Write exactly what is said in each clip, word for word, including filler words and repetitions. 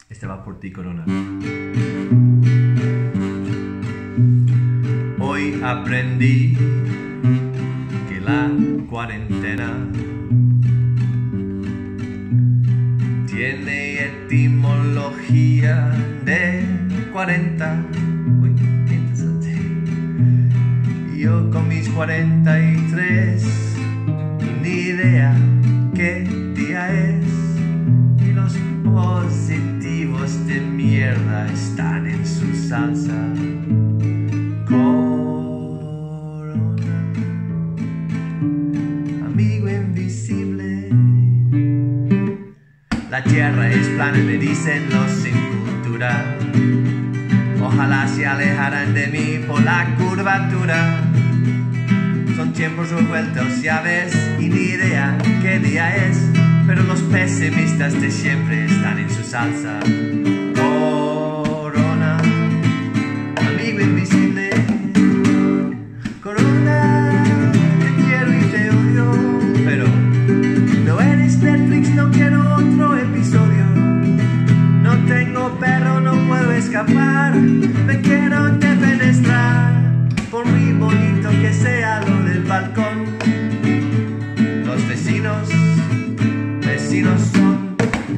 Este va por ti, Corona. Hoy aprendí que la cuarentena tiene etimología de cuarenta. Uy, qué interesante. Yo con mis cuarenta y tres, ni idea qué día es. Y los positivos de mierda están en su salsa. Corona, amigo invisible. La tierra es plana, me dicen los sin cultura. Ojalá se alejaran de mí por la curvatura. Son tiempos revueltos, ya ves, y ni idea qué día es. Pero los pesimistas de siempre están en su salsa. Corona, amigo invisible. Corona, te quiero y te odio. Pero no eres Netflix, no quiero otro episodio. No tengo perro, no puedo escapar. Me quiero defenestrar. Por muy bonito que sea lo del balcón. Los vecinos, vecinos son.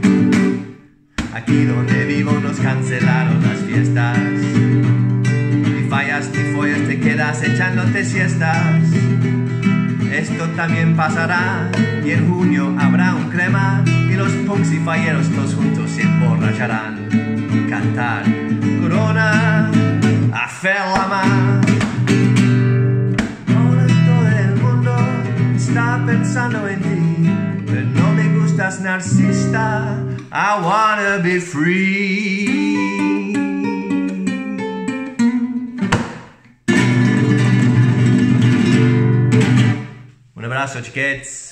Aquí donde vivo nos cancelaron las fiestas. Ni fallas ni follas, te quedas echándote siestas. Esto también pasará y en junio habrá un crema. Y los punks y falleros todos juntos se emborracharán. Cantar Corona, hacer la mar. Ahora todo el mundo está pensando en ti. Pero no me gustas, narcisista. I wanna be free. Un abrazo, chiquets.